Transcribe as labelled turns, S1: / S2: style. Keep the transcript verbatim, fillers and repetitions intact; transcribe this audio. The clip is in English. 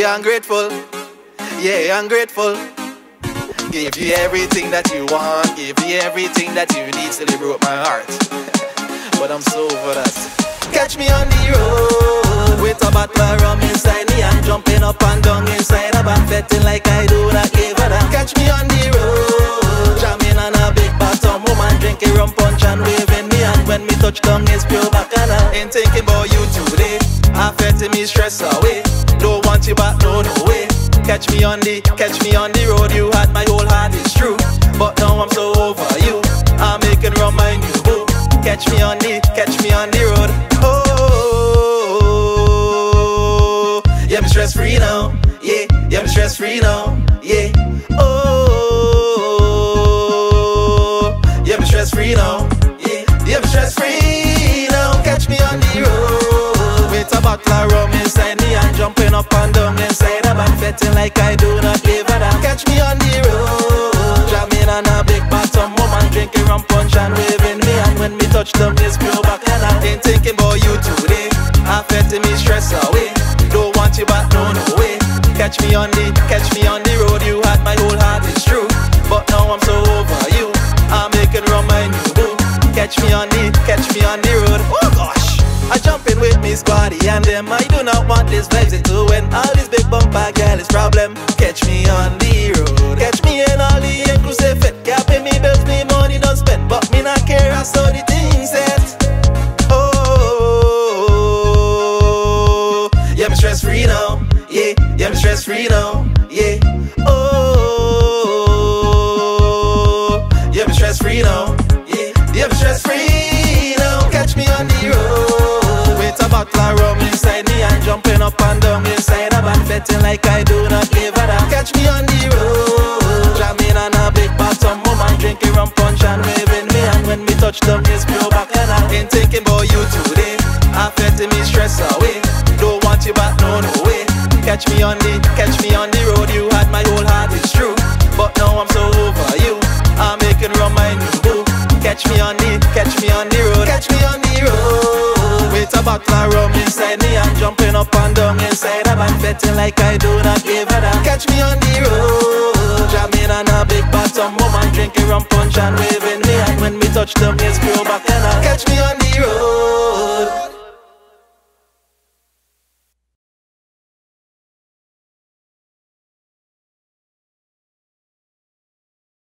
S1: you ungrateful. Yeah, ungrateful. Gave you everything that you want, gave you everything that you need, till you broke my heart. But I'm so over that. Catch me on the road with a bottle of rum inside me, and jumping up and down inside a back, betting like I do not give a damn. Catch me on the road, jamming on a big bottom woman, drinking rum punch and waving me, and when me touch down it's pure bacchanal. Ain't thinking about you today, affecting me stress away. Don't want you back, no, no way. Catch me on the, catch me on the road. You had my whole heart, it's true, but now I'm so over you. I'm making rum my new boo. Catch me on the, catch me on the road. Oh, yeah, I'm stress free now. Yeah, yeah, I'm stress free now. Yeah. Oh, yeah, I'm stress free now. Yeah, yeah, I'm stress free now. Catch me on the road with a bottle of rum inside me, and jumping up and down inside a back, betting like I do not give a damn. Catch me on the road, jamming on a big bottom woman, drinking rum punch and waving me, and when me touch them it's pure bacchanal. Ain't thinking about you today, affecting me stress away. Don't want you back, no, no way. Catch me on the, catch me on the road. You had my whole heart, it's true, but now I'm so over you. I'm making rum my new boo. Catch me on the, catch me on the road. Oh gosh, I jump in with me squaddy and them. I do not want this vibes into when all this big bumper girl is problem. Catch me on the road, catch me in all the inclusive fit. Can't pay me bills, me money don't spend, but me not care, I saw the things set. Oh, yeah, I'm stress free now. Yeah, yeah, I'm stress free now. Yeah. Oh, yeah, I'm stress free now. Yeah, yeah, I'm stress free now. Catch me on the road with a bottle of rum inside me, and jumping up and down inside a back, betting like I do not give a damn. Catch me on the road, jamming on a big bottom woman, drinking rum punch and waving me, and when me touch them it's pure bacchanal. Ain't thinking about you today, affecting me stress away. Don't want you back, no, no way. Catch me on the, catch me on the road. You had my whole heart, it's true, but now I'm so over you. I'm making rum my new boo. Catch me on the, catch me on the road. Catch me on the road with a bottle of rum inside me, and jumping up and down inside a back, betting like I do not give a damn. Catch me on the road, jamming on a big bottom woman, drinking rum punch and waving me, and when me touch them it's pure bacchanal. Catch me on the